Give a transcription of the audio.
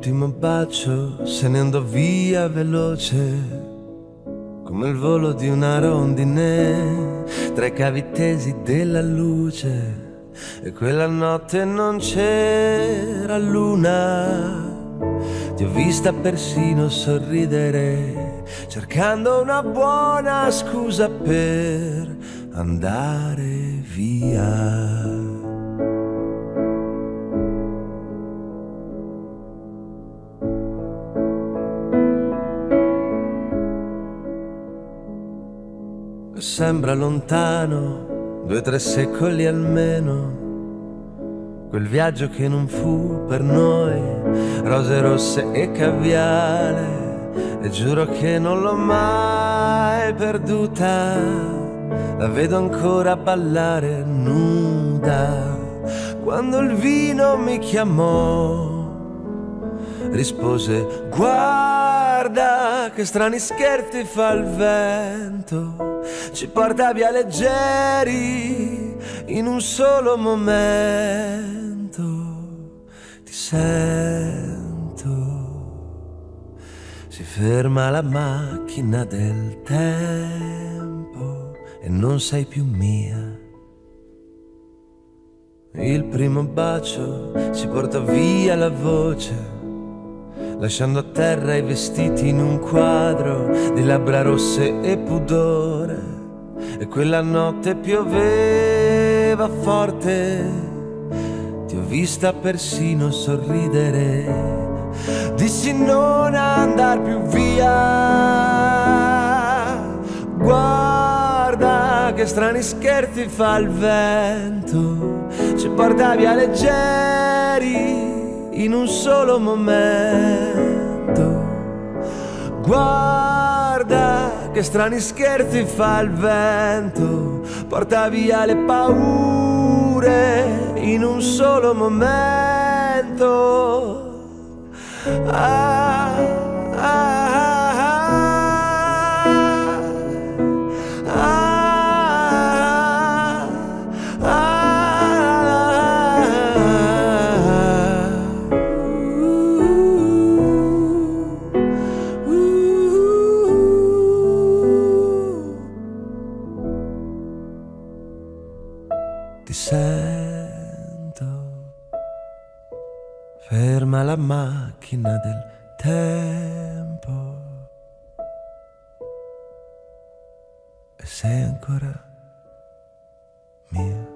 l'ultimo bacio se ne andò via veloce come il volo di una rondine tra i cavi tesi della luce. E quella notte non c'era luna, ti ho vista persino sorridere, cercando una buona scusa per andare via. Sembra lontano, 2 o 3 secoli almeno, quel viaggio che non fu per noi, rose rosse e caviale, e giuro che non l'ho mai perduta, la vedo ancora ballare nuda. Quando il vino mi chiamò, rispose: guarda che strani scherzi fa il vento, ci porta via leggeri in un solo momento. Ti sento, si ferma la macchina del tempo e non sei più mia. Il primo bacio ci portò via la voce, lasciando a terra i vestiti in un quadro di labbra rosse e pudore. E quella notte pioveva forte, ti ho vista persino sorridere. Dissi non andar più via, guarda che strani scherzi fa il vento, ci porta via leggeri in un solo momento. Guarda che strani scherzi fa il vento, porta via le paure in un solo momento. Ah, ah, ti sento, ferma la macchina del tempo e sei ancora mia.